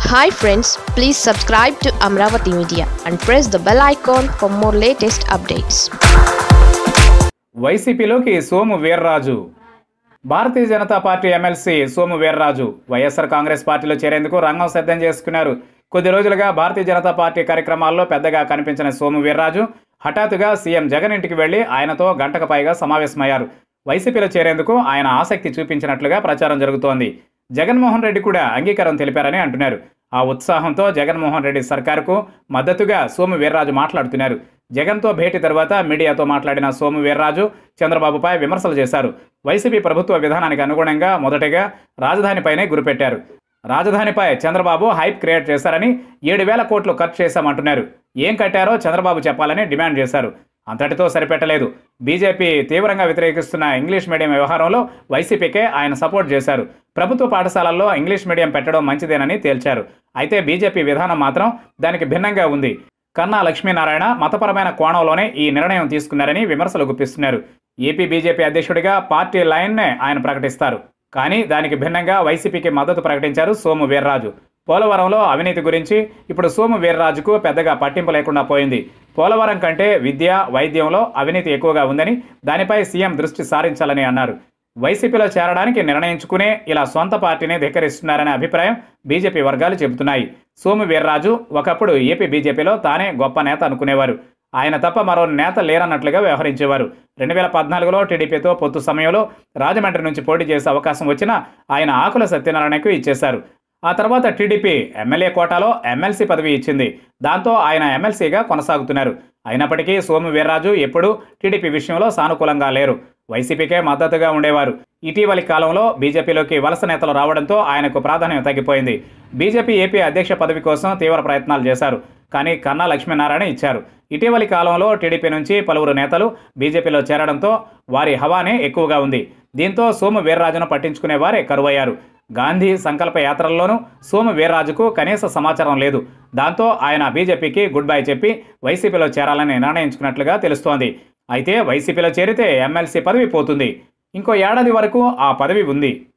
Hi friends, please subscribe to Amaravathi Media and press the bell icon for more latest updates. వైసీపీలోకి Somu Veerraju. Bharatiya Janata party MLC Somu Veerraju YSR Congress పార్టీలో చేరేందుకు రంగం సిద్ధం చేసుకున్నారు. కొద్ది రోజులుగా భారతీయ జనతా పార్టీ కార్యక్రమాల్లో పెద్దగా కనిపించిన సోము వీర్రాజు హఠాత్తుగా సీఎం జగన్ ఇంటికి వెళ్లి ఆయనతో గంటకు పైగా సమావేశమయ్యారు. వైసీపీలో చేరేందుకు ఆయన ఆసక్తి చూపించినట్లుగా ప్రచారం జరుగుతోంది. జగన్మోహన్ రెడ్డి కూడా అంగీకారం తెలిపారని అంటున్నారు. ఆ ఉత్సాహంతో జగన్మోహన్ రెడ్డి సర్కారుకు మద్దతుగా సోము వీర్రాజు మాట్లాడుతున్నారు. జగన్తో భేటీ తర్వాత మీడియాతో మాట్లాడిన సోము వీర్రాజు చంద్రబాబుపై విమర్శలు చేశారు. వైసీపీ ప్రభుత్వ విధానానికి అనుగుణంగా మొదటగా రాజధానిపైనే గురిపెట్టారు. రాజధానిపై చంద్రబాబు హైప్ క్రియేట్ చేశారని 7,000 కోట్లు ఖర్చు చేశామంటున్నారు. ఏం కట్టారో చంద్రబాబు చెప్పాలని డిమాండ్ చేశారు. అంతటితో సరిపెట్టలేదు. బీజేపీ తీవ్రంగా వ్యతిరేకిస్తున్న ఇంగ్లీష్ మీడియం వ్యవహారంలో వైసీపీకే ఆయన సపోర్ట్ చేశారు. ప్రభుత్వ పాఠశాలల్లో ఇంగ్లీష్ మీడియం పెట్టడం మంచిదేనని తేల్చారు. అయితే బీజేపీ విధానం మాత్రం దానికి భిన్నంగా ఉంది. కన్నా లక్ష్మీనారాయణ మతపరమైన కోణంలోనే ఈ నిర్ణయం తీసుకున్నారని విమర్శలు గుప్పిస్తున్నారు. ఏపీ బీజేపీ అధ్యక్షుడిగా పార్టీ లైన్నే ఆయన ప్రకటిస్తారు. కానీ దానికి భిన్నంగా వైసీపీకి మద్దతు ప్రకటించారు సోము వీర్రాజు. పోలవరంలో అవినీతి గురించి ఇప్పుడు సోము వీర్రాజుకు పెద్దగా పట్టింపు లేకుండా పోయింది. పోలవరం కంటే విద్య, వైద్యంలో అవినీతి ఎక్కువగా ఉందని, దానిపై సీఎం దృష్టి సారించాలని అన్నారు. వైసీపీలో చేరడానికి నిర్ణయించుకునే ఇలా సొంత పార్టీని ధిక్కరిస్తున్నారనే అభిప్రాయం బీజేపీ వర్గాలు చెబుతున్నాయి. సోము వీర్రాజు ఒకప్పుడు ఏపీ బీజేపీలో తానే గొప్ప నేత అనుకునేవారు. ఆయన తప్ప మరో నేత లేరన్నట్లుగా వ్యవహరించేవారు. 2014లో టీడీపీతో పొత్తు సమయంలో రాజమండ్రి నుంచి పోటీ చేసే అవకాశం వచ్చినా ఆయన ఆకుల సత్యనారాయణకు ఇచ్చేశారు. ఆ తర్వాత టీడీపీ ఎమ్మెల్యే కోటాలో ఎమ్మెల్సీ పదవి ఇచ్చింది. దాంతో ఆయన ఎమ్మెల్సీగా కొనసాగుతున్నారు. అయినప్పటికీ సోము వీర్రాజు ఎప్పుడూ టీడీపీ విషయంలో సానుకూలంగా లేరు. వైసీపీకే మద్దతుగా ఉండేవారు. ఇటీవలి కాలంలో బీజేపీలోకి వలస నేతలు రావడంతో ఆయనకు ప్రాధాన్యం తగ్గిపోయింది. బీజేపీ ఏపీ అధ్యక్ష పదవి కోసం తీవ్ర ప్రయత్నాలు చేశారు. కానీ కన్నా లక్ష్మీనారాయణ ఇచ్చారు. ఇటీవలి కాలంలో టీడీపీ నుంచి పలువురు నేతలు బీజేపీలో చేరడంతో వారి హవానే ఎక్కువగా ఉంది. దీంతో సోము వీర్రాజును పట్టించుకునే వారే కరువయ్యారు. గాంధీ సంకల్ప యాత్రల్లోనూ సోము వీర్రాజుకు కనీస సమాచారం లేదు. దాంతో ఆయన బీజేపీకి గుడ్ బై చెప్పి వైసీపీలో చేరాలని నిర్ణయించుకున్నట్లుగా తెలుస్తోంది. అయితే వైసీపీలో చేరితే ఎమ్మెల్సీ పదవి పోతుంది. ఇంకో ఏడాది వరకు ఆ పదవి ఉంది.